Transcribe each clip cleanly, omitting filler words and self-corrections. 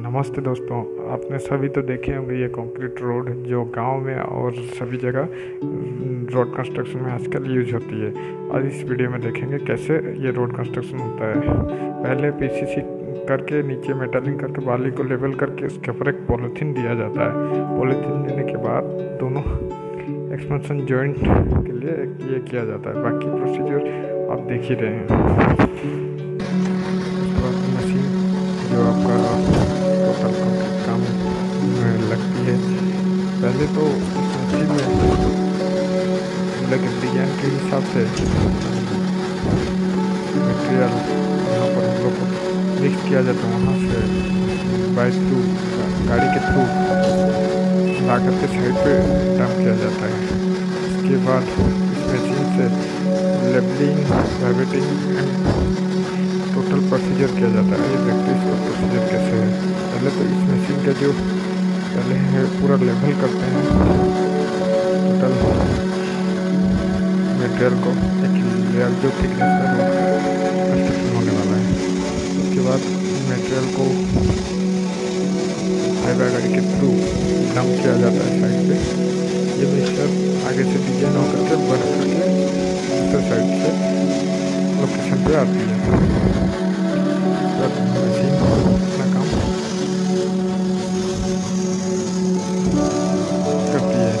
नमस्ते दोस्तों, आपने सभी तो देखे होंगे ये कंक्रीट रोड जो गांव में और सभी जगह रोड कंस्ट्रक्शन में आजकल यूज होती है। और इस वीडियो में देखेंगे कैसे ये रोड कंस्ट्रक्शन होता है। पहले पीसीसी करके नीचे मेटलिंग करके बाली को लेवल करके उसके ऊपर एक पॉलीथीन दिया जाता है। पॉलीथीन देने के बाद दोनों एक्सपेंशन जॉइंट के लिए ये किया जाता है। बाकी प्रोसीजर आप देख ही रहे हैं। उसके बाद मशीन जो आपका टोटल कंक्रीट काम में लगती है, पहले तो इस मशीन में लगे डिजाइन के हिसाब से मटेरियल यहाँ पर हम लोग को मिक्स किया जाता है। वहाँ से बाई थ्रू गाड़ी के थ्रू ला करके साइड पे डंप किया जाता है। इसके बाद इस मशीन से लेबलिंग, ग्रेविटिंग एंड टोटल प्रोसीजर किया जाता है। ये देखते हैं इसका प्रोसीजर कैसे है। पहले तो इस मशीन का जो पहले है पूरा लेवल करते हैं टोटल मटेरियल को, एक लेयर जो थिकनेस का रोड कंस्ट्रक्शन होने वाला है। उसके बाद मटेरियल को हाईवे गाड़ी के थ्रू डंप किया जाता है साइड पे। ये मिक्सचर आगे से डिजाइन होकर के बढ़ करके दूसरे साइड से लोकेशन पे आती है। मशीन अपना काम करती है।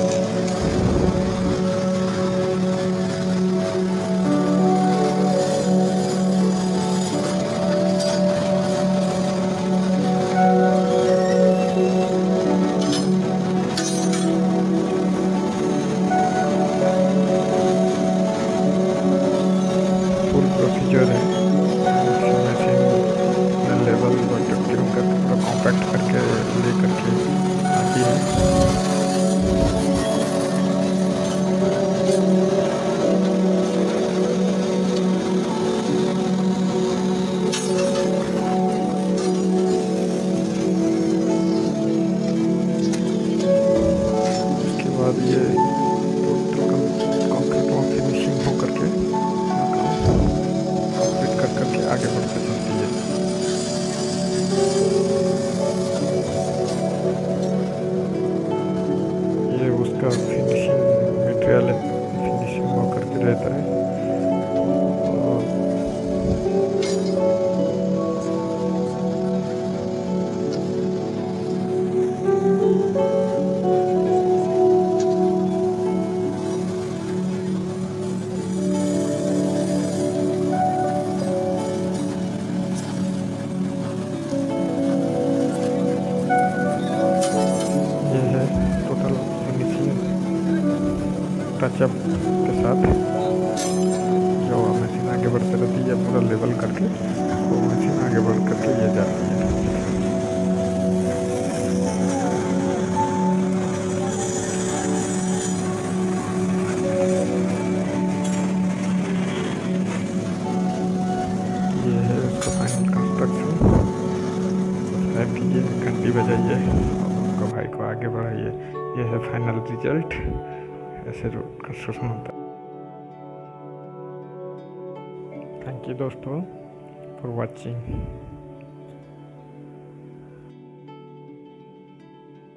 फुल प्रोसीजर है। लेवल बटन क्यों करके पूरा कॉम्पैक्ट करके ले करके आती है। उसके बाद ये टोटल कंक्रीट में फिनिशिंग हो करके कंप्लीट कर करके आगे बढ़ते चलती है। ये उसका फिनिशिंग मटेरियल फिनिशिंग हो करके रहता है। और ये है टोटल फिनिशिंग टचअप के साथ जो मशीन आगे बढ़ते रहती है पूरा लेवल करके, वो मशीन आगे बढ़ करके ये जाती है। ये है उसका फाइनल कंस्ट्रक्शन। सब्सक्राइब कीजिए, घंटी बजाइए और उनका भाई को आगे बढ़ाइए। ये है फाइनल रिजल्ट। ऐसे रोड कंस्ट्रक्शन होता है। थैंक यू दोस्तों फॉर वॉचिंग।